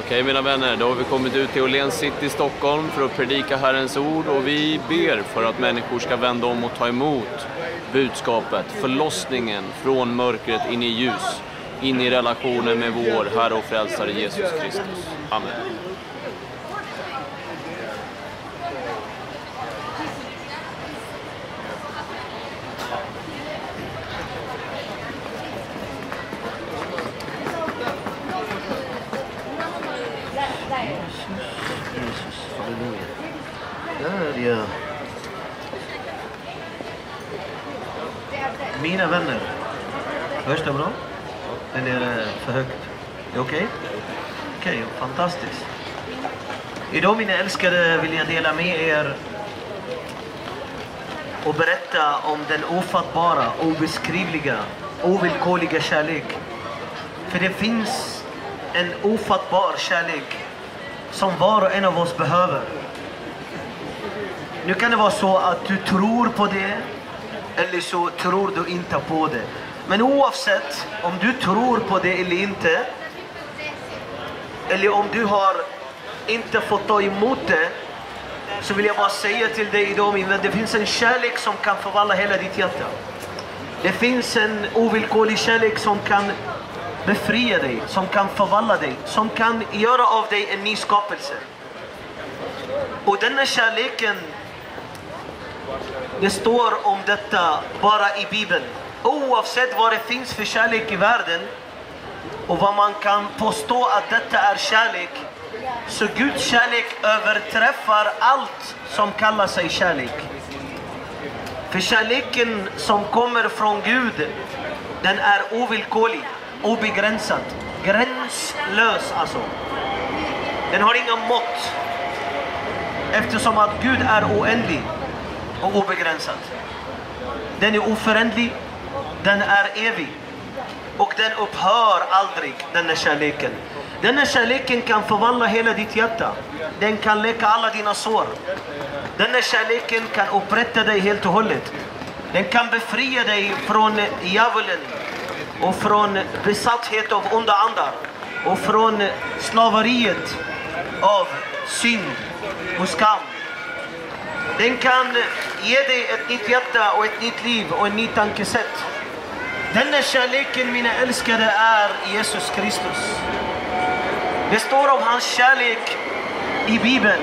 Okej, mina vänner, då har vi kommit ut till Åhléns City i Stockholm för att predika Herrens ord, och vi ber för att människor ska vända om och ta emot budskapet, förlossningen från mörkret in i ljus, in i relationen med vår Herre och Frälsare Jesus Kristus. Amen. Ja. Mina vänner, hörs det bra? Eller är det för högt? Är det okej? Okej, fantastiskt. Idag, mina älskade, vill jag dela med er och berätta om den ofattbara, obeskrivliga, ovillkorliga kärlek. För det finns en ofattbar kärlek som var och en av oss behöver. Nu kan det vara så att du tror på det, eller så tror du inte på det. Men oavsett om du tror på det eller inte, eller om du har inte fått ta emot det, så vill jag bara säga till dig idag, min vän, det finns en kärlek som kan förvandla hela ditt hjärta. Det finns en ovillkorlig kärlek som kan befria dig, som kan förvandla dig, som kan göra av dig en ny skapelse. Och denna kärleken, det står om detta bara i Bibeln. Oavsett vad det finns för kärlek i världen och vad man kan påstå att detta är kärlek, så Guds kärlek överträffar allt som kallar sig kärlek. För kärleken som kommer från Gud, den är ovillkorlig, obegränsad, gränslös alltså. Den har inga mått, eftersom att Gud är oändlig och obegränsad. Den är oförändlig, den är evig och den upphör aldrig, denna kärleken. Denna kärleken kan förvandla hela ditt hjärta. Den kan läka alla dina sår. Denna kärleken kan upprätta dig helt och hållet. Den kan befria dig från djävulen och från besatthet av onda andar och från slaveriet av synd och skam. Den kan ge dig ett nytt hjärta och ett nytt liv och en ny tankesätt. Denna kärleken, mina älskade, är Jesus Kristus. Det står om hans kärlek i Bibeln.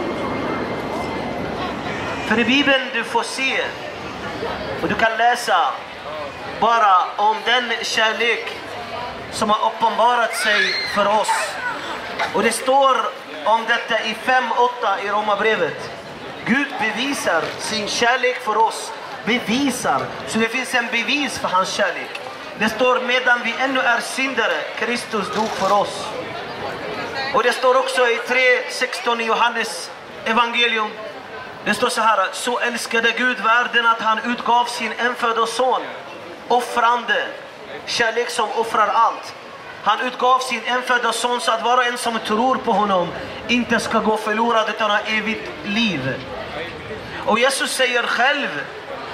För i Bibeln du får se och du kan läsa bara om den kärlek som har uppenbarat sig för oss. Och det står om detta i 5:8 i Romarbrevet. Gud bevisar sin kärlek för oss. Bevisar. Så det finns en bevis för hans kärlek. Det står, medan vi ännu är syndare, Kristus dog för oss. Och det står också i 3:16 i Johannes evangelium. Det står så här: så älskade Gud världen att han utgav sin enfödda son. Offrande. Kärlek som offrar allt. Han utgav sin enfödda son så att var och en som tror på honom inte ska gå förlorad utan ha evigt liv. Och Jesus säger själv: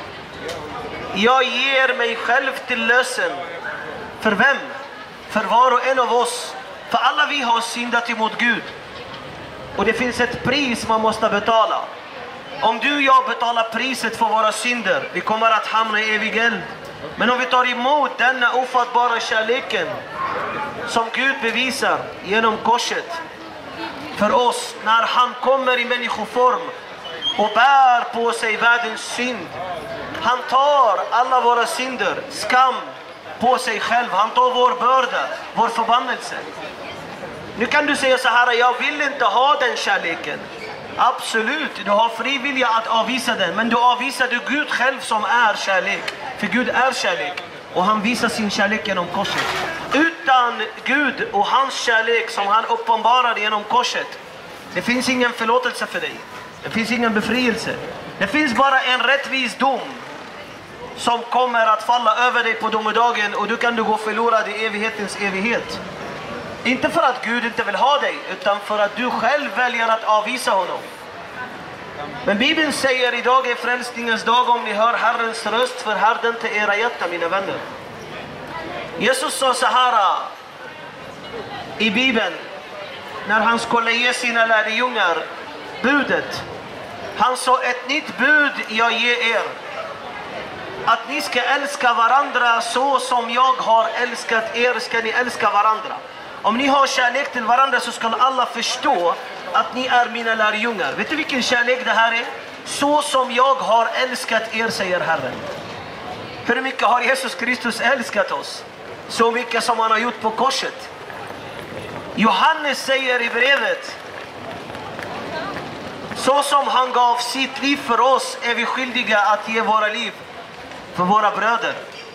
jag ger mig själv till lösen. För vem? För var och en av oss. För alla vi har syndat emot Gud. Och det finns ett pris man måste betala. Om du och jag betalar priset för våra synder, vi kommer att hamna i evig eld. Men om vi tar emot denna ofattbara kärleken som Gud bevisar genom korset för oss, när han kommer i människoform och bär på sig världens synd. Han tar alla våra synder, skam på sig själv. Han tar vår börda, vår förbannelse. Nu kan du säga så här: jag vill inte ha den kärleken. Absolut, du har fri vilja att avvisa den. Men du avvisar du Gud själv som är kärlek. För Gud är kärlek. Och han visar sin kärlek genom korset. Utan Gud och hans kärlek som han uppenbarade genom korset, det finns ingen förlåtelse för dig. Det finns ingen befrielse. Det finns bara en rättvis dom som kommer att falla över dig på domedagen, och du kan gå förlorad i evighetens evighet. Inte för att Gud inte vill ha dig, utan för att du själv väljer att avvisa honom. Men Bibeln säger: idag är frälsningens dag, om ni hör Herrens röst, förhärd inte era hjärta, mina vänner. Jesus sa så här i Bibeln: när han skulle ge sina lärjungar budet. Han sa, ett nytt bud jag ger er. Att ni ska älska varandra så som jag har älskat er ska ni älska varandra. Om ni har kärlek till varandra så ska alla förstå att ni är mina lärjungar. Vet du vilken kärlek det här är? Så som jag har älskat er, säger Herren. Hur mycket har Jesus Kristus älskat oss? Så mycket som han har gjort på korset. Johannes säger i brevet, så som han gav sitt liv för oss är vi skyldiga att ge våra liv för våra bröder.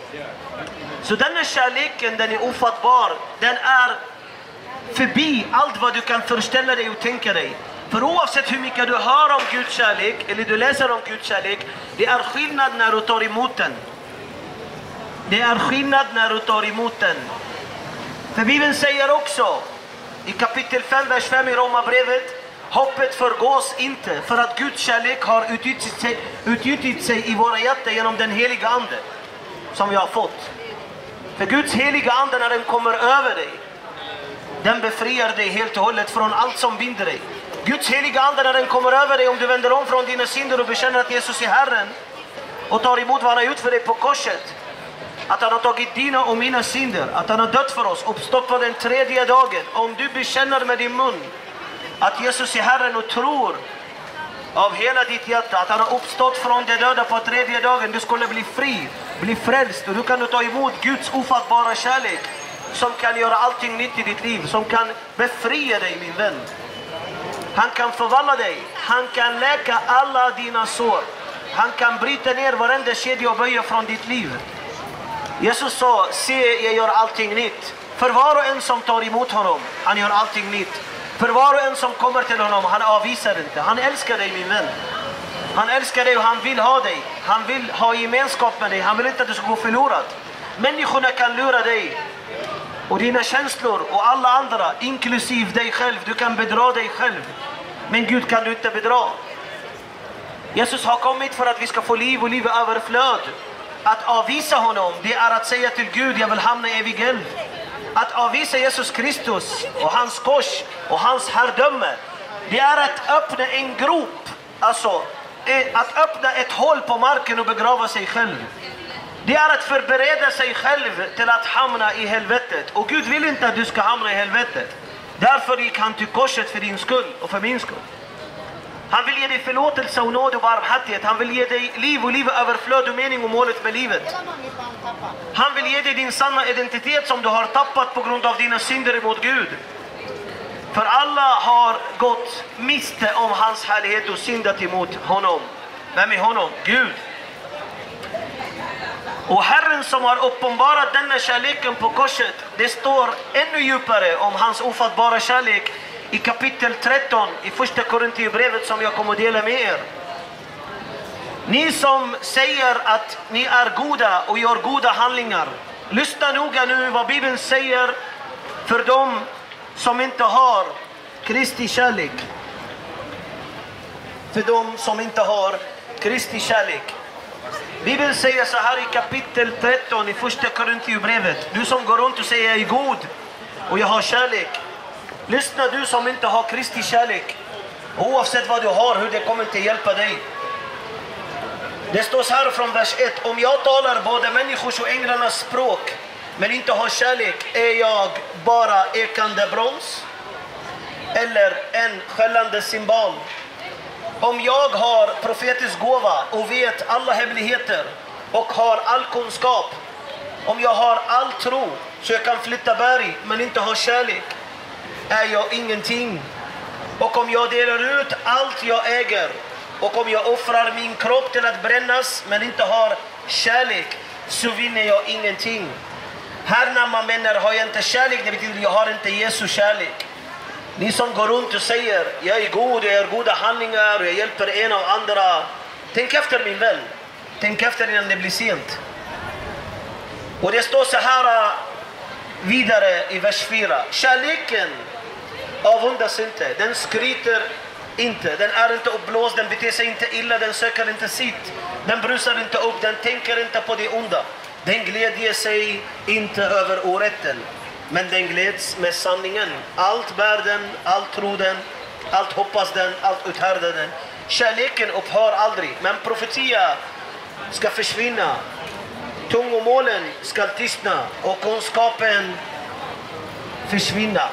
Så denna kärleken, den är ofattbar. Den är förbi allt vad du kan föreställa dig och tänka dig. För oavsett hur mycket du hör om Guds kärlek eller du läser om Guds kärlek, det är skillnad när du tar emot den. Det är skillnad när du tar emot den. För Bibeln säger också i kapitel 5, vers 5 i Romarbrevet, hoppet förgås inte för att Guds kärlek har utgjutit sig i våra hjärtan genom den heliga ande som vi har fått. För Guds heliga ande, när den kommer över dig, den befriar dig helt och hållet från allt som binder dig. Guds heliga ande, när den kommer över dig, om du vänder om från dina synder och bekänner att Jesus är Herren och tar emot vad han har gjort för dig på korset, att han har tagit dina och mina synder, att han har dött för oss, uppstått på den tredje dagen. Om du bekänner med din mun att Jesus är Herren och tror av hela ditt hjärta att han har uppstått från de döda på tredje dagen, du skulle bli fri, bli frälst, och du kan ta emot Guds ofattbara kärlek som kan göra allting nytt i ditt liv, som kan befria dig, min vän. Han kan förvandla dig, han kan läka alla dina sår, han kan bryta ner varenda kedja och böja från ditt liv. Jesus sa, se, jag gör allting nytt. För var och en som tar emot honom, han gör allting nytt. För var och en som kommer till honom, han avvisar inte. Han älskar dig, min vän. Han älskar dig och han vill ha dig. Han vill ha gemenskap med dig. Han vill inte att du ska gå förlorad. Människorna kan lura dig och dina känslor och alla andra, inklusive dig själv. Du kan bedra dig själv, men Gud kan du inte bedra. Jesus har kommit för att vi ska få liv och liv i överflöd. Att avvisa honom, det är att säga till Gud, jag vill hamna i evig eld. Att avvisa Jesus Kristus och hans kors och hans herrdöme, det är att öppna en grop, alltså att öppna ett hål på marken och begrava sig själv. Det är att förbereda sig själv till att hamna i helvetet. Och Gud vill inte att du ska hamna i helvetet. Därför gick han till korset för din skull och för min skull. Han vill ge dig förlåtelse och nåd och barmhärtighet. Han vill ge dig liv och liv, överflöd och mening och målet med livet. Han vill ge dig din sanna identitet som du har tappat på grund av dina synder emot Gud. För alla har gått miste om hans härlighet och syndat emot honom. Vem är honom? Gud. Och Herren som har uppenbarat denna kärleken på korset, det står ännu djupare om hans ofattbara kärlek i kapitel 13 i första Korinthierbrevet som jag kommer att dela med er. Ni som säger att ni är goda och gör goda handlingar, lyssna noga nu vad Bibeln säger för dem som inte har Kristi kärlek. För dem som inte har Kristi kärlek. Bibeln säger så här i kapitel 13 i första Korinthierbrevet. Du som går runt och säger jag är god och jag har kärlek. Lyssna, du som inte har Kristi kärlek. Oavsett vad du har, hur det kommer inte hjälpa dig. Det står så här från vers 1. Om jag talar både människors och änglarnas språk men inte har kärlek, är jag bara ekande brons eller en skällande cymbal. Om jag har profetisk gåva och vet alla hemligheter och har all kunskap, om jag har all tro så jag kan flytta berg men inte har kärlek, är jag ingenting. Och om jag delar ut allt jag äger och om jag offrar min kropp till att brännas men inte har kärlek, så vinner jag ingenting. Här när man menar har jag inte kärlek, det betyder jag har inte Jesu kärlek. Ni som går runt och säger jag är god, jag gör goda handlingar och jag hjälper en och andra. Tänk efter, min vän. Tänk efter innan det blir sent. Och det står så här vidare i vers 4. Kärleken avundas inte, den skryter inte, den är inte uppblåst, den beter sig inte illa, den söker inte sitt, den brusar inte upp, den tänker inte på det onda, den glädjer sig inte över orätten men den gläds med sanningen. Allt bär den, allt tror den, allt hoppas den, allt uthärdar den. Kärleken upphör aldrig, men profetia ska försvinna. Tungomålen ska tystna och kunskapen försvinna.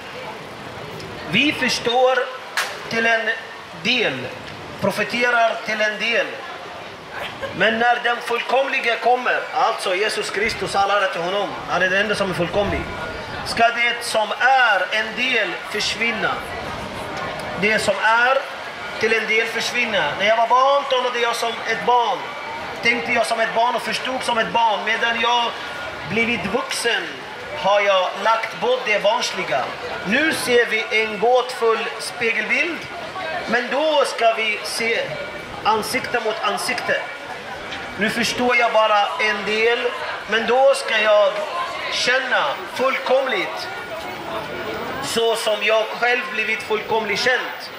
Vi förstår till en del, profeterar till en del. Men när den fullkomlige kommer, alltså Jesus Kristus, alla är till honom, han är den enda som är fullkomlig, ska det som är en del försvinna. Det som är till en del försvinna. När jag var barn talade jag som ett barn. Tänkte jag som ett barn och förstod som ett barn. Medan jag blivit vuxen har jag lagt bort det barnsliga. Nu ser vi en gåtfull spegelbild. Men då ska vi se ansikte mot ansikte. Nu förstår jag bara en del. Men då ska jag känna fullkomligt. Så som jag själv blivit fullkomligt känt.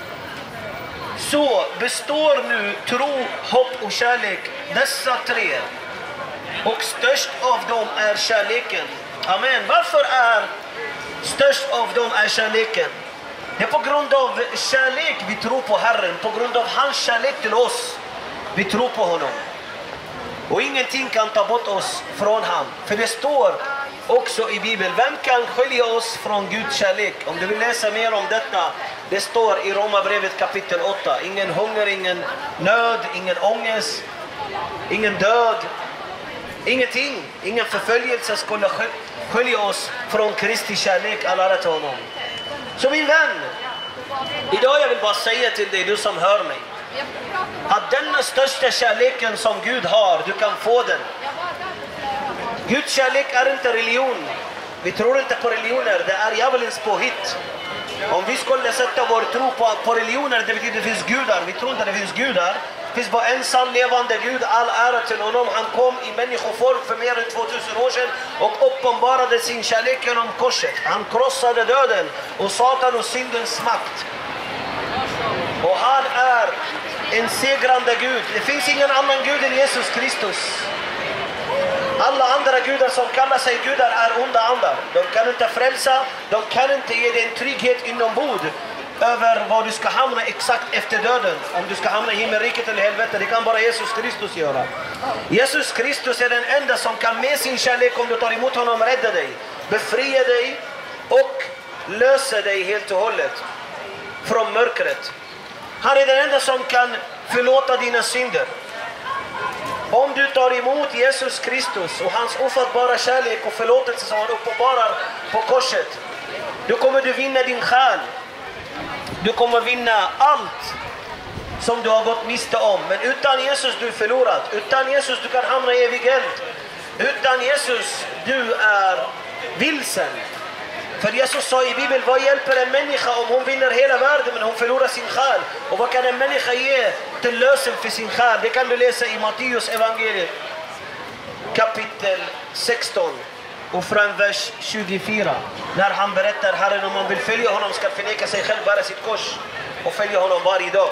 Så består nu tro, hopp och kärlek, dessa tre. Och störst av dem är kärleken. Amen. Varför är störst av dem är kärleken? Det är på grund av kärlek vi tror på Herren. På grund av hans kärlek till oss. Vi tror på honom. Och ingenting kan ta bort oss från han. För det står också i Bibeln. Vem kan skilja oss från Guds kärlek? Om du vill läsa mer om detta. Det står i Romarbrevet kapitel 8. Ingen hunger, ingen nöd, ingen ångest, ingen död. Ingenting. Ingen förföljelse skulle skilja oss från Kristi kärlek. Alla rätt till honom. Så min vän. Idag jag vill bara säga till dig, du som hör mig. Att denna största kärleken som Gud har, du kan få den. Guds kärlek är inte religion. Vi tror inte på religioner, det är djävulens påhitt. Om vi skulle sätta vår tro på religioner, det betyder att det finns gudar. Vi tror inte att det finns gudar. Det finns bara en sann levande Gud, all ära till honom. Han kom i människoform för mer än 2000 år sedan och uppenbarade sin kärlek genom korset. Han krossade döden och Satan och syndens makt. Och han är en segrande Gud. Det finns ingen annan Gud än Jesus Kristus. Alla andra gudar som kallar sig gudar är onda andar. De kan inte frälsa, de kan inte ge dig en trygghet inombord över vad du ska hamna exakt efter döden. Om du ska hamna i himmelriket eller helvetet, det kan bara Jesus Kristus göra. Jesus Kristus är den enda som kan med sin kärlek, om du tar emot honom, rädda dig, befria dig och lösa dig helt och hållet från mörkret. Han är den enda som kan förlåta dina synder. Om du tar emot Jesus Kristus och hans ofattbara kärlek och förlåtelse som han uppenbarar på korset, då kommer du vinna din själ. Du kommer vinna allt som du har gått miste om. Men utan Jesus du är förlorad. Utan Jesus du kan hamna i evig eld. Utan Jesus du är vilsen. För Jesus sa i Bibeln, vad hjälper en människa om hon vinner hela världen men hon förlorar sin själ? Och vad kan en människa ge till lösen för sin själ? Det kan du läsa i Matteus evangeliet kapitel 16 och från vers 24. När han berättar, Herren, om man vill följa honom ska förneka sig själv, bära sitt kors och följa honom varje dag.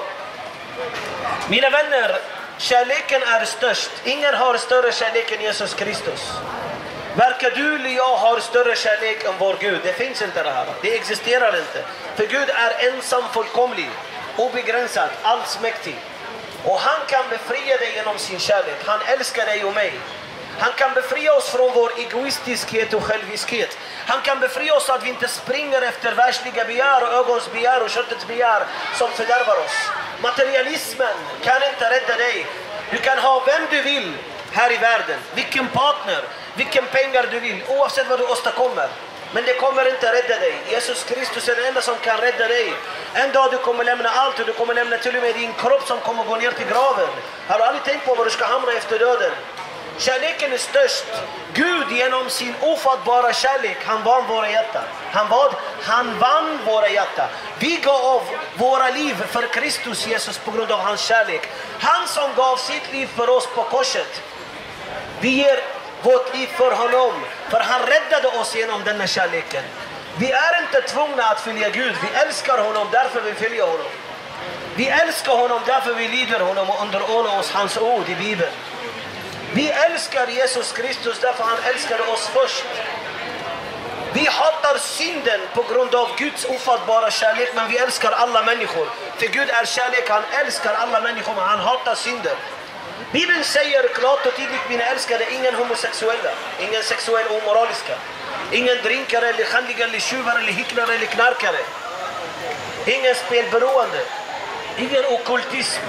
Mina vänner, kärleken är störst. Ingen har större kärlek än Jesus Kristus. Verkar du eller jag har större kärlek än vår Gud? Det finns inte det här. Det existerar inte. För Gud är ensam, fullkomlig, obegränsad, allsmäktig. Och han kan befria dig genom sin kärlek. Han älskar dig och mig. Han kan befria oss från vår egoistiskhet och själviskhet. Han kan befria oss så att vi inte springer efter världsliga begär och ögons begär och köttets begär som fördärvar oss. Materialismen kan inte rädda dig. Du kan ha vem du vill här i världen. Vilken partner, vilken pengar du vill, oavsett vad du åstadkommer. Men det kommer inte rädda dig. Jesus Kristus är den enda som kan rädda dig. En dag du kommer lämna allt och du kommer lämna till och med din kropp som kommer gå ner till graven. Har du aldrig tänkt på var du ska hamna efter döden? Kärleken är störst. Gud genom sin ofattbara kärlek, han vann våra hjärtan. Han vann våra hjärtan. Vi gav våra liv för Kristus Jesus på grund av hans kärlek. Han som gav sitt liv för oss på korset. Vi ger vårt liv för honom. För han räddade oss genom denna kärleken. Vi är inte tvungna att följa Gud. Vi älskar honom, därför vi följer honom. Vi älskar honom, därför vi lyder honom och underordnar oss hans ord i Bibeln. Vi älskar Jesus Kristus därför han älskade oss först. Vi hatar synden på grund av Guds ofattbara kärlek, men vi älskar alla människor. För Gud är kärlek, han älskar alla människor, men han hatar synden. Bibeln säger klart och tydligt, mina älskade, ingen homosexuella, ingen sexuell omoraliska, ingen drinkare eller skändliga eller tjuvar eller hycklare eller knarkare, ingen spelberoende, ingen okkultism,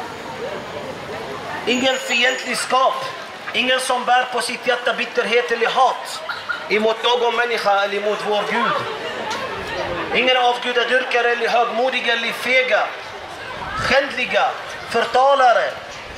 ingen fientligskap, ingen som bär på sitt hjärta bitterhet eller hat emot någon människa eller emot vår Gud. Ingen avgudadyrkare eller högmodiga eller fega, skändliga, förtalare.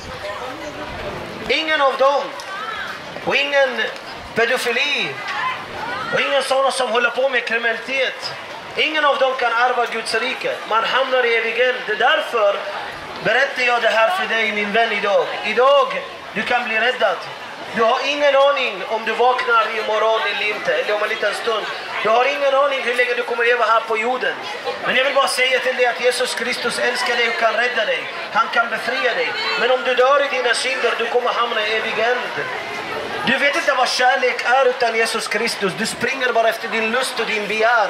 Ingen av dem. Och ingen pedofili. Och ingen sådana som håller på med kriminalitet. Ingen av dem kan ärva Guds rike. Man hamnar i evig eld. Det är därför berättar jag det här för dig, min vän, idag. Idag du kan bli räddad. Du har ingen aning om du vaknar imorgon eller inte, eller om en liten stund. Du har ingen aning hur länge du kommer leva här på jorden. Men jag vill bara säga till dig att Jesus Kristus älskar dig och kan rädda dig. Han kan befria dig. Men om du dör i dina synder, du kommer hamna i evig eld. Du vet inte vad kärlek är utan Jesus Kristus. Du springer bara efter din lust och din begär.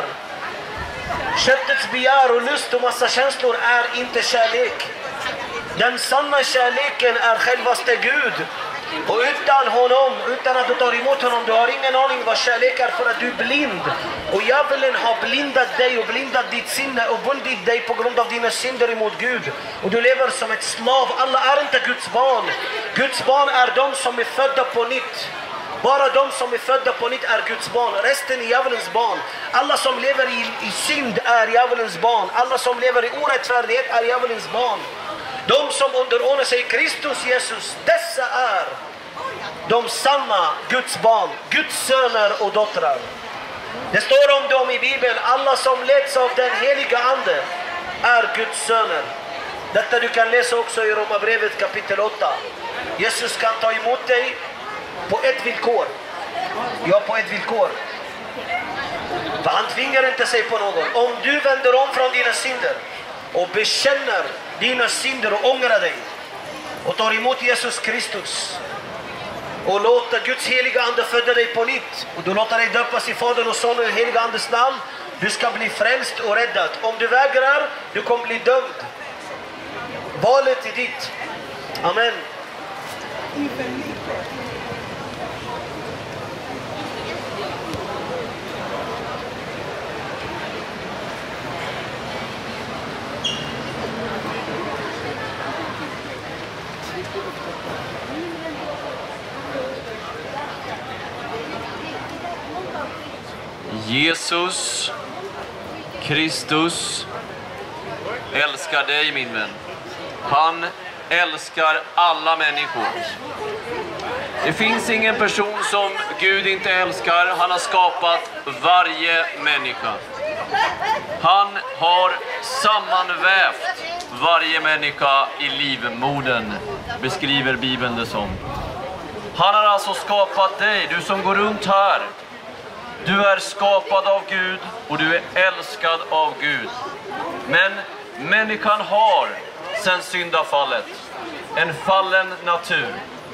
Köttets begär och lust och massa känslor är inte kärlek. Den sanna kärleken är självaste Gud. Och utan honom, utan att du tar emot honom, du har ingen aning vad kärlek är, för att du är blind. Och djävulen har blindat dig och blindat ditt sinne och bundit dig på grund av dina synder emot Gud. Och du lever som ett slav. Alla är inte Guds barn. Guds barn är de som är födda på nytt. Bara de som är födda på nytt är Guds barn. Resten är djävulens barn. Alla som lever i synd är djävulens barn. Alla som lever i orättfärdighet är djävulens barn. De som underordnar sig Kristus Jesus, dessa är de sanna Guds barn, Guds söner och dottrar. Det står om dem i Bibeln, alla som leds av den heliga ande är Guds söner. Detta du kan läsa också i Romarbrevet kapitel 8. Jesus kan ta emot dig på ett villkor. Ja, på ett villkor. För han tvingar inte sig på någon. Om du vänder om från dina synder och bekänner dina synder och ångrar dig och tar emot Jesus Kristus och låter Guds heliga ande föda dig på nytt, och du låter dig döpas i Faderns och Sonens och heliga andes namn, du ska bli frälst och räddad. Om du vägrar, du kommer bli dömd. Valet är ditt. Amen. Jesus Kristus älskar dig, min vän. Han älskar alla människor. Det finns ingen person som Gud inte älskar. Han har skapat varje människa. Han har sammanvävt varje människa i livmodern, beskriver Bibeln det som. Han har alltså skapat dig, du som går runt här. Du är skapad av Gud och du är älskad av Gud. Men människan har sedan syndafallet en fallen natur.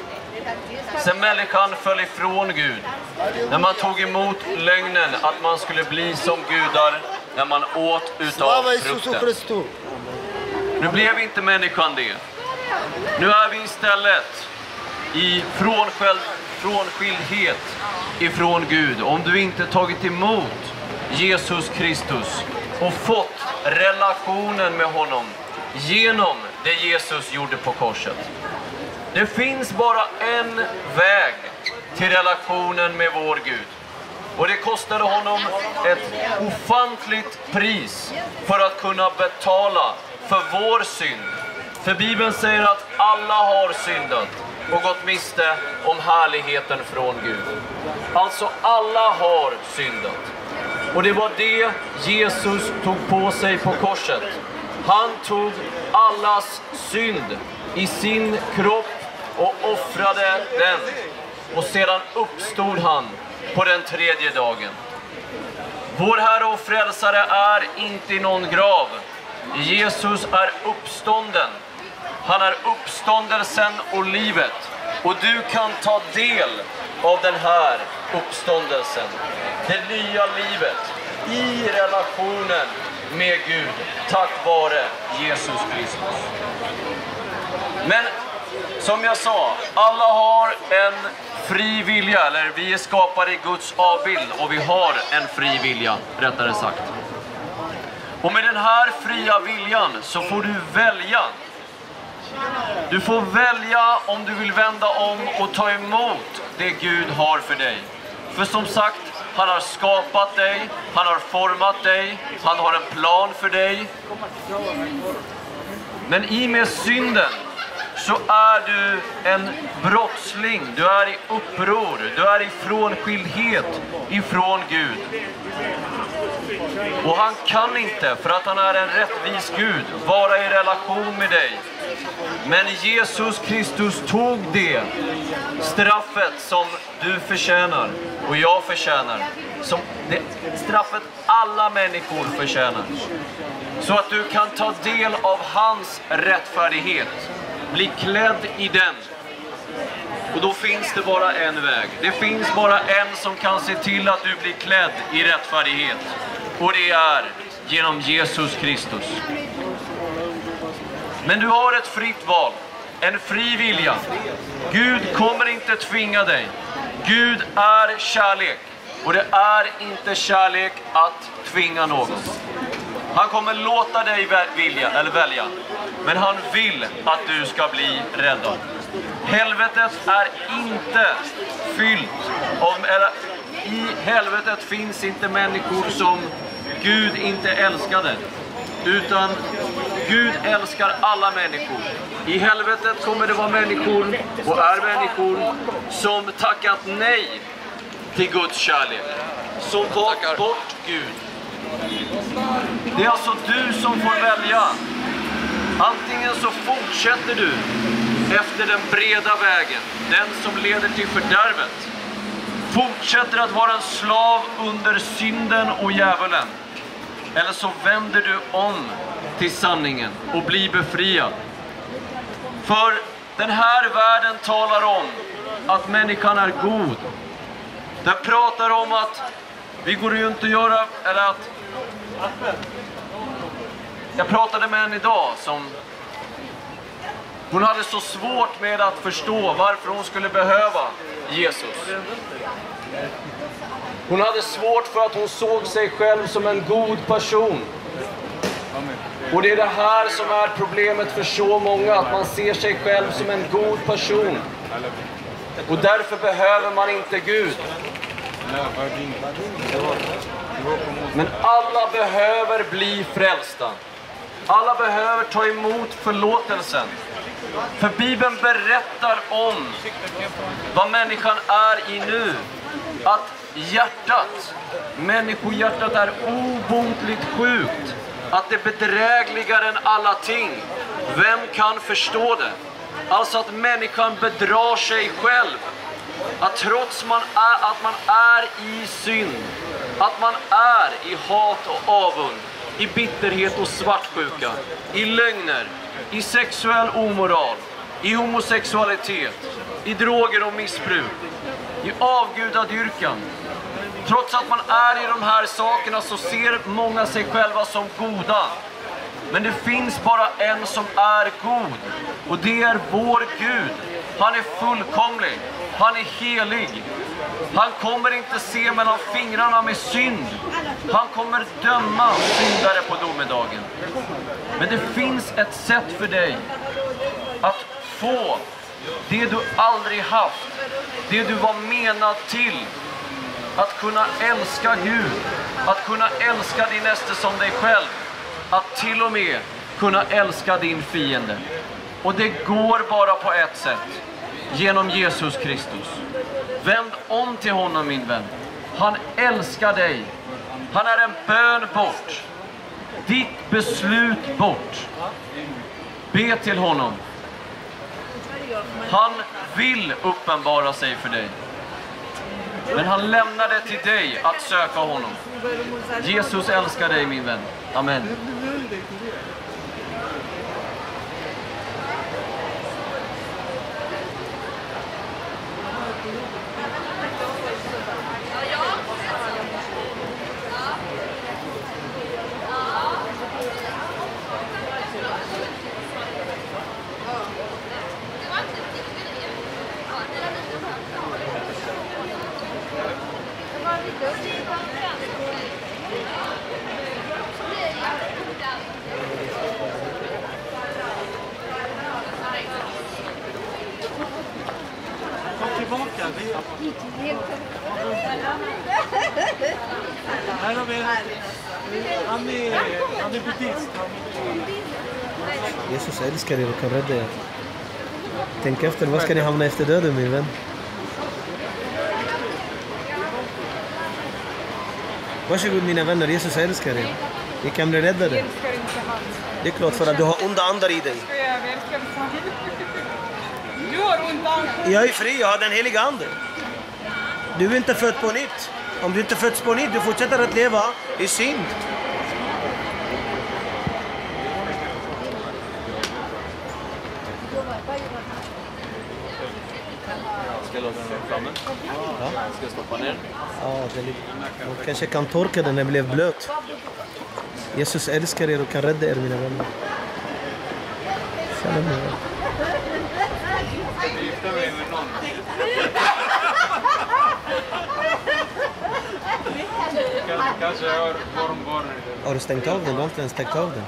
Sen människan föll ifrån Gud, när man tog emot lögnen att man skulle bli som gudar när man åt utav frukten. Nu blev inte människan det. Nu är vi istället i frånskildhet ifrån Gud. Om du inte tagit emot Jesus Kristus och fått relationen med honom genom det Jesus gjorde på korset. Det finns bara en väg till relationen med vår Gud. Och det kostade honom ett ofantligt pris för att kunna betala för vår synd. För Bibeln säger att alla har syndat och gått miste om härligheten från Gud. Alltså alla har syndat. Och det var det Jesus tog på sig på korset. Han tog allas synd i sin kropp och offrade den. Och sedan uppstod han på den tredje dagen. Vår Herre och Frälsare är inte i någon grav. Jesus är uppstånden. Han är uppståndelsen och livet. Och du kan ta del av den här uppståndelsen. det nya livet i relationen med Gud tack vare Jesus Kristus. Men som jag sa, alla har en fri vilja, eller vi är skapade i Guds avbild och vi har en fri vilja, rättare sagt. Och med den här fria viljan så får du välja. Du får välja om du vill vända om och ta emot det Gud har för dig. För som sagt, han har skapat dig, han har format dig, han har en plan för dig. Men i med synden så är du en brottsling, du är i uppror, du är i frånskildhet ifrån Gud. Och han kan inte, för att han är en rättvis Gud, vara i relation med dig. Men Jesus Kristus tog det straffet som du förtjänar och jag förtjänar. Som det straffet alla människor förtjänar. Så att du kan ta del av hans rättfärdighet. Bli klädd i den. Och då finns det bara en väg. Det finns bara en som kan se till att du blir klädd i rättfärdighet. Och det är genom Jesus Kristus. Men du har ett fritt val. En fri vilja. Gud kommer inte tvinga dig. Gud är kärlek. Och det är inte kärlek att tvinga någon. Han kommer låta dig välja. Men han vill att du ska bli räddad. Helvetet är inte fyllt av, eller i helvetet finns inte människor som Gud inte älskade. Utan Gud älskar alla människor. I helvetet kommer det vara människor och är människor som tackat nej till Guds kärlek. Som valt bort Gud. Det är alltså du som får välja. Antingen så fortsätter du efter den breda vägen, den som leder till fördärvet. Fortsätter att vara en slav under synden och djävulen. Eller så vänder du om till sanningen och blir befriad. För den här världen talar om att människan är god. Den pratar om att vi går runt och göra, eller att jag pratade med en idag som hon hade så svårt med att förstå varför hon skulle behöva Jesus. Hon hade svårt för att hon såg sig själv som en god person. Och det är det här som är problemet för så många, att man ser sig själv som en god person. Och därför behöver man inte Gud. Men alla behöver bli frälsta. Alla behöver ta emot förlåtelsen. För Bibeln berättar om vad människan är i nu. Att hjärtat, människohjärtat är obotligt sjukt. Att det är bedrägligare än alla ting. Vem kan förstå det? Alltså att människan bedrar sig själv. Att trots att man är i synd, att man är i hat och avund, i bitterhet och svartsjuka, i lögner, i sexuell omoral, i homosexualitet, i droger och missbruk, i avgudadyrkan. Trots att man är i de här sakerna så ser många sig själva som goda. Men det finns bara en som är god. Och det är vår Gud. Han är fullkomlig. Han är helig. Han kommer inte se mellan fingrarna med synd. Han kommer döma syndare på domedagen. Men det finns ett sätt för dig att få det du aldrig haft. Det du var menad till. Att kunna älska Gud. Att kunna älska din nästa som dig själv. Att till och med kunna älska din fiende. Och det går bara på ett sätt. Genom Jesus Kristus. Vänd om till honom, min vän. Han älskar dig. Han är en bön bort. Ditt beslut bort. Be till honom. Han vill uppenbara sig för dig. Men han lämnar det till dig att söka honom. Jesus älskar dig, min vän. Amen. Kom tillbaka. Här har vi han är buddhist. Jesus älskar er och kan rädda er. Tänk efter, vad ska ni hamna efter döden, min vän? Varsågod mina vänner, Jesus älskar er. Ni kan bli räddade. Det är klart, för att du har onda andar i dig. Du har onda andar. Jag är fri, jag har den heliga ande. Du är inte född på nytt. Om du inte föds på nytt, du fortsätter att leva i synd. Ska jag låta den vara framme? Ja. Ska jag stoppa ner? Ja, det är lite... Man kanske kan torka den när den blev blöt. Jesus älskar er och kan rädda er, mina vänner. Salam. Kanske har barnbarn. Har du stängt av den? Du har inte ens stängt av den.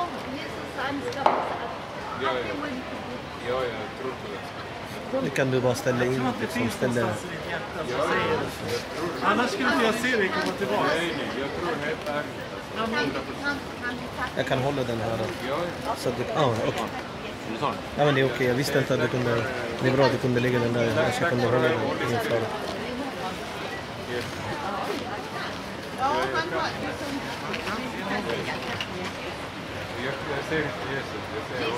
Ja, jag tror på det. Nu kan du bara ställa in liksom, ställa... Annars skulle inte jag se dig komma tillbaka. Nej, jag tror helt ärligt. Jag kan hålla den här. Så att du... Ja, okej. Du tar den? Ja, men det är okej. Jag visste inte att du kunde... Det är bra att du kunde lägga den där. Jag kunde hålla den inför. Jag ser inte Jesus. Jag ser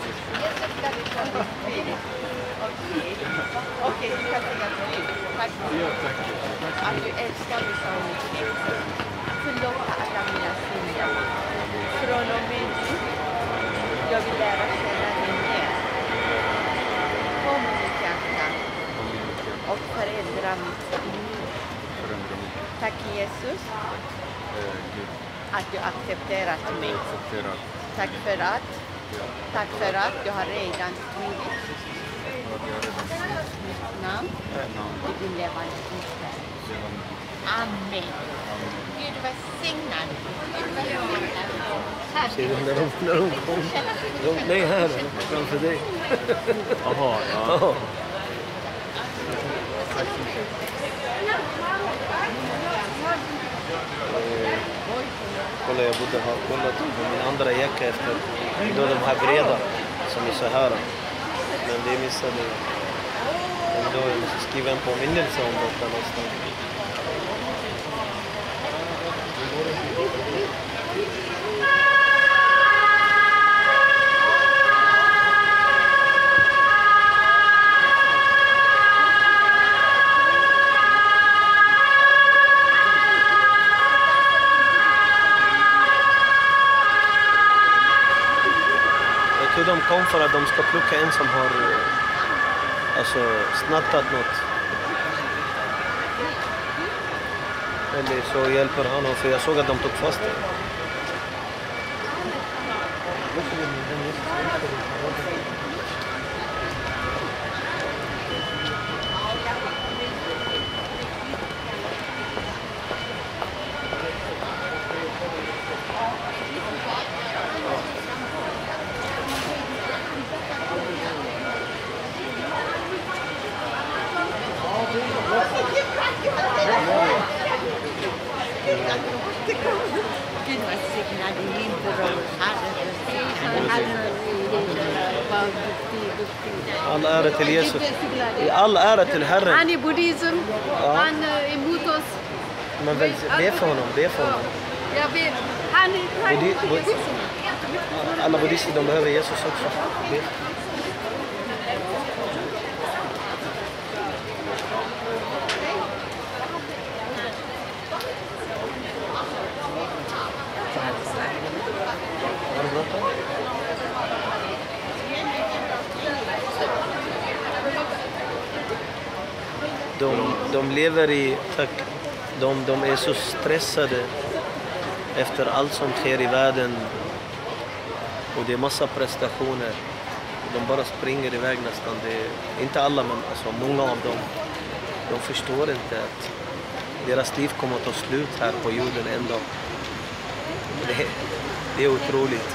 Okej, du kan säga till. Tack. Ja, tack. Att du älskar mig så mycket. Förlåt alla mina synder. Från och med nu, jag vill lära känna dig mer. Kom mitt hjärta och förändra mitt liv. Tack Jesus att du accepterat mig. Tack för att du har redan skrivit mitt namn i din levande bok. Amen. Gud välsignad. Ser du när de kom? Nej, här. Framför dig. Jaha, ja. Ja. Kolla, jag borde ha kollat på min andra jacka efter då de här breda som är så här. Men det missade jag. Men då jag måste skriva en påminnelse om detta någonstans. De kom för att de ska plocka en som har snattat något. Eller så hjälper han honom, för jag såg att de tog fast det. Gud välsignad i din bror, All ära till Jesus. All ära till Herren. Han är buddhism, han är emot oss. Men väl, be för honom, be för honom. Jag vet, han är Alla buddhister, de behöver Jesus också. Be. De lever i... De är så stressade efter allt som sker i världen. Och det är massa prestationer. De bara springer iväg nästan. Det är, inte alla, men alltså många av dem. De förstår inte att deras liv kommer att ta slut här på jorden en dag. Det är otroligt.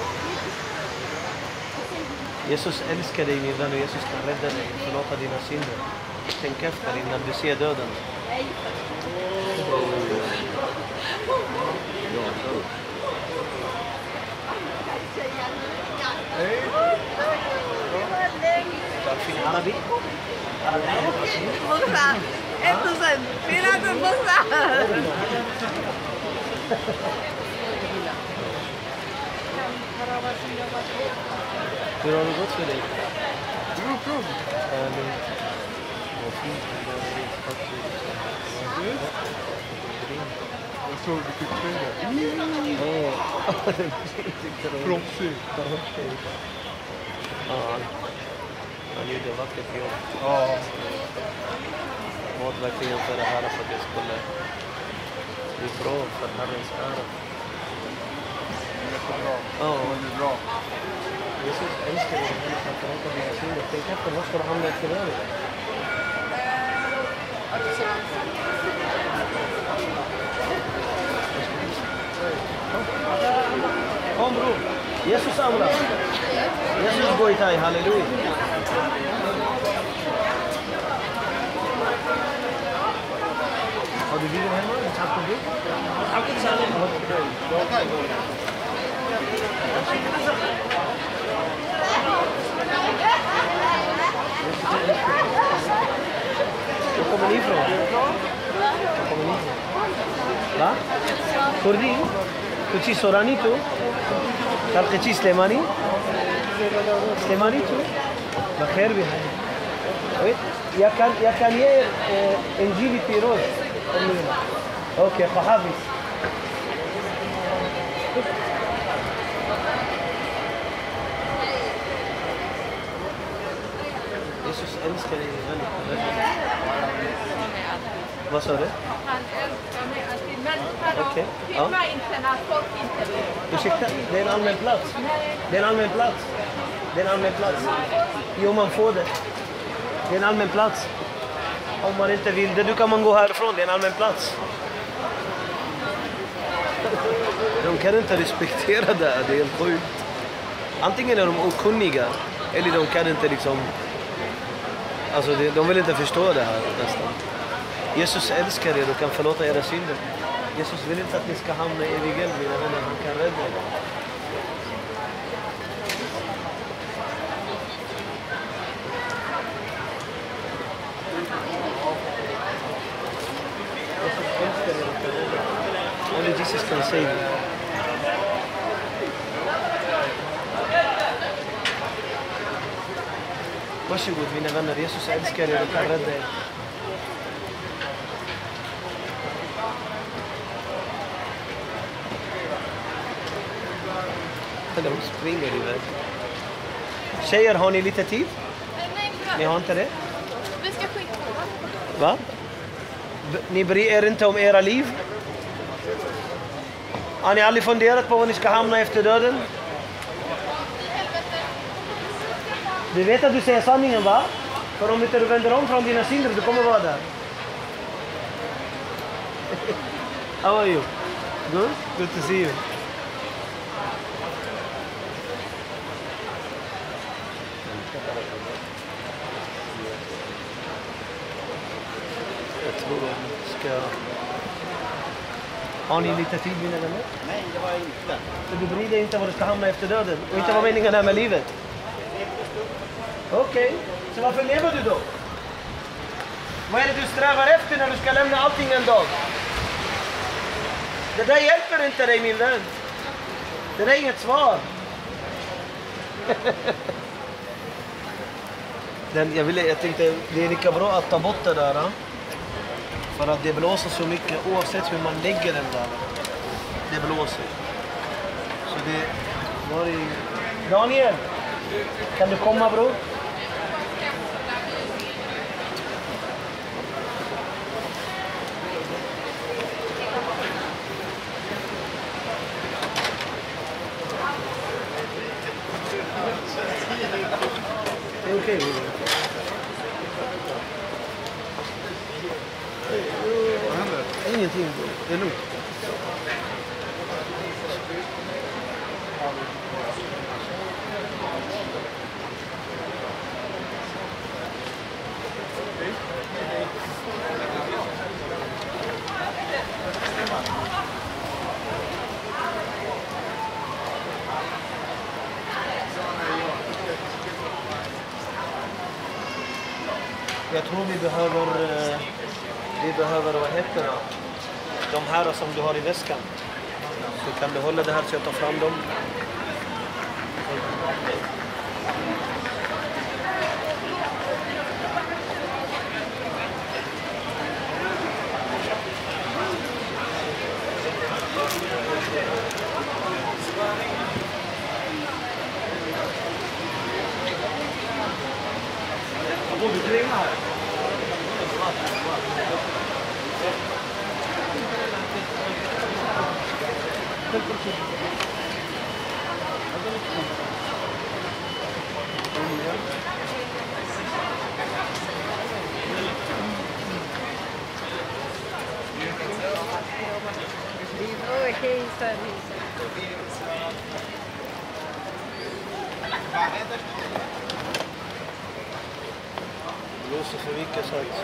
Jesus älskar dig, min vän, och Jesus kan rädda dig och förlåta dina synder. Tänk efter innan du ser döden. تعرفين عربي؟ بص انتوا في ناس بص Hur har det gått för dig? Jag såg du fick pengar. Proffsig. Han gjorde vackert jobb. Ja. Mått verkligen för det här för att det skulle bli bra för Herrens ära. Jättebra. Ja. Det är bra. Jesus älskar dig, han kan förlåta dina synder. Tänk efter, vad ska du hamna efter det? Kom bror, Jesus amra. Jesus går i dig, halleluja. Har du video hemma? Tack för det. Var kommer ni ifrån? Va? Kurdi? Kuchi Sorani tu? Talqichi Slemani? Slemani tu? بخير بهاي. يا كان انجيلي بيروز. اوكي حافظ. Jesus älskar dig väldigt. Vad sa du? Han älskar mig alltid. Men Okej. filma inte när folk inte vill. Ursäkta, det är en allmän plats. Det är en allmän plats. Det är en allmän plats. Jo, man får det. Det är en allmän plats. Om man inte vill det, då kan man gå härifrån. Det är en allmän plats. De kan inte respektera det. Det är helt sjukt. Antingen är de okunniga, eller de kan inte liksom... Alltså, de vill inte förstå det här nästan. Jesus älskar er och kan förlåta era synder. Jesus vill inte att ni ska hamna i evig eld, mina vänner. Han kan rädda er. Only Jesus can save you. Varsågod mina vänner, Jesus älskar er och kan rädda er. De springer iväg. Tjejer, har ni lite tid? Nej, Ni har inte det? vi ska skicka. Va? Ni bryr er inte om era liv? Har ni aldrig funderat på var ni ska hamna efter döden? Du vet att du säger sanningen, va? För om inte du vänder om från dina synder, du kommer vara där. How are you? Good? Good to see you. Jag tror jag ska... Har ni lite tid, mina vänner? Nej, det var inte. Så du bryr dig inte var du ska hamna efter döden? Och inte vad meningen är med livet? Okej, så varför lever du då? Vad är det du strävar efter när du ska lämna allting en dag? Det där hjälper inte dig, min vän. Det där är inget svar. Jag tänkte det är lika bra att ta bort det där. För att det blåser så mycket oavsett hur man lägger den där. Det blåser. Så det var i... Daniel, kan du komma, bror? okej. Vad händer? Ingenting, det är lugnt. Jag tror vi behöver vad heter det? De här som du har i väskan. Så kan du hålla det här så jag tar fram dem. Okej, service. Blåser för mycket sagt.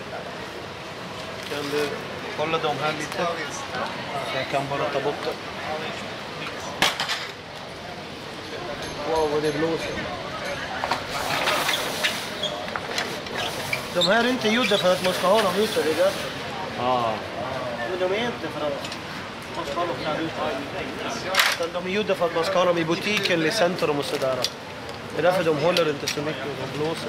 Kan du hålla dem här lite? Så jag kan bara ta bort det. Wow, vad det blåser. De här är inte gjorda för att man ska ha dem ute, det är därför. Ja. Men de är inte för att man ska ha dem där ute. Utan de är gjorda för att man ska ha dem i butiken, i centrum och sådär. Det är därför de håller inte så mycket och de blåser.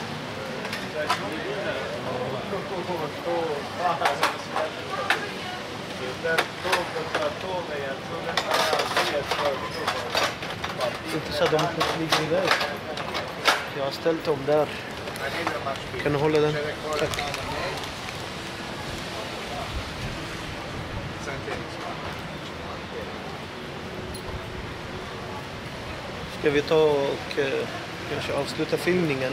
Inte så att de inte flyger iväg. Jag har ställt dem där. Kan du hålla den? Tack. Ska vi ta och kanske avsluta filmningen?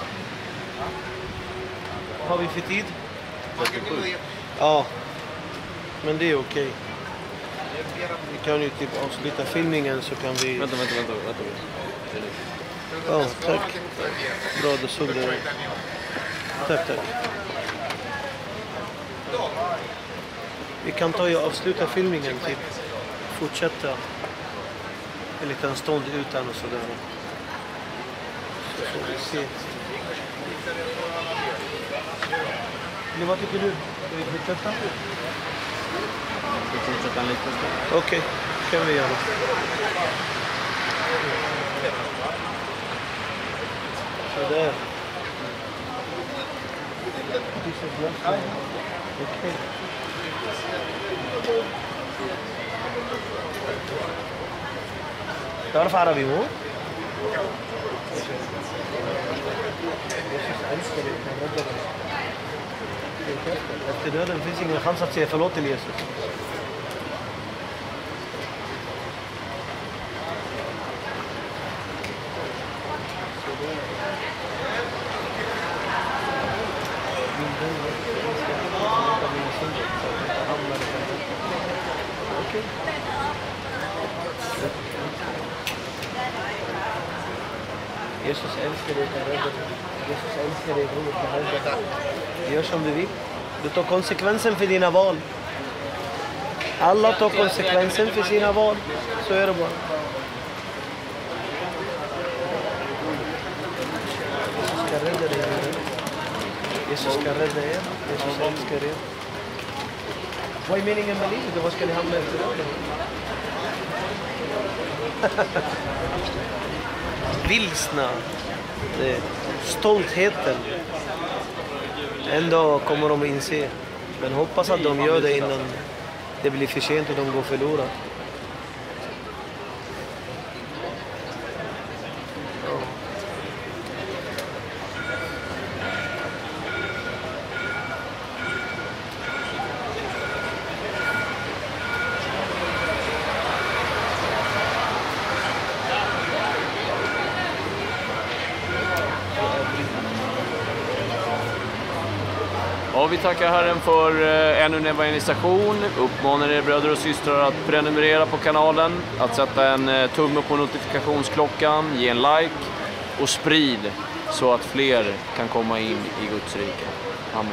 Vad har vi för tid? Ja, men det är okej. Vi kan ju typ avsluta filmningen så kan vi... Vänta. Ja, tack. Bra, då såg du. Tack. Vi kan ta och avsluta filmningen typ. Fortsätta en liten stund utan och sådär. Så får vi se. Eller vad tycker du? Ska vi fortsätta? Vi fortsätter en liten stund. Okej, kan vi göra. Sådär. Okej. تعرف عربي مو؟ Efter döden finns ingen chans att säga förlåt till Jesus. Jesus älskar dig, Jesus älskar dig, gör som du vill. Du tar konsekvensen för dina val. Alla tar konsekvensen för sina val. Så är det bara. Jesus ska rädda dig. Jesus ska rädda er. Jesus älskar er. Vad är meningen med livet? Vad ska ni hamna efter det? Vilsna. Stoltheten. En dag kommer de att inse. Men hoppas att de gör det innan det blir för sent och de går förlorade. Ja, vi tackar Herren för ännu en evangelisation. Uppmanar er bröder och systrar att prenumerera på kanalen, att sätta en tumme på notifikationsklockan, ge en like och sprid så att fler kan komma in i Guds rike. Amen.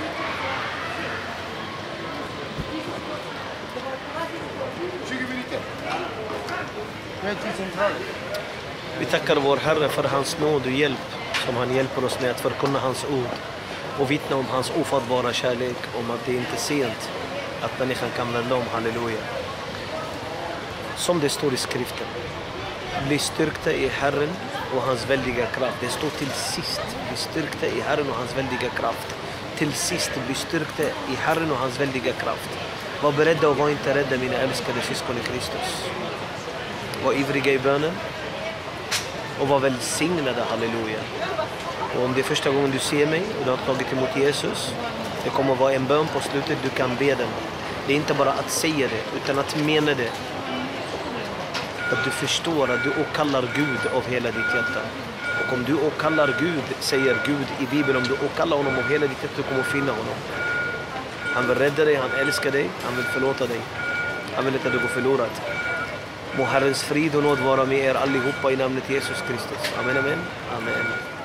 Vi tackar vår Herre för hans nåd och hjälp som han hjälper oss med att förkunna hans ord och vittna om hans ofattbara kärlek, om att det inte är sent att människan kan vända om. Halleluja. Som det står i skriften: bli styrkta i Herren och hans väldiga kraft. Det står till sist: bli styrkta i Herren och hans väldiga kraft. Till sist: bli styrkta i Herren och hans väldiga kraft. Var beredda och var inte rädda, mina älskade syskon i Kristus. Var ivriga i bönen och var välsignade. Halleluja. Och om det är första gången du ser mig och du har tagit emot Jesus, det kommer att vara en bön på slutet, du kan be den. Det är inte bara att säga det, utan att mena det. Att du förstår att du åkallar Gud av hela ditt hjärta. Och om du åkallar Gud, säger Gud i Bibeln, om du åkallar honom av hela ditt hjärta, du kommer att finna honom. Han vill rädda dig, han älskar dig, han vill förlåta dig. Han vill inte att du går förlorad. Må Herrens frid och nåd vara med er allihopa i namnet Jesus Kristus. Amen, amen, amen.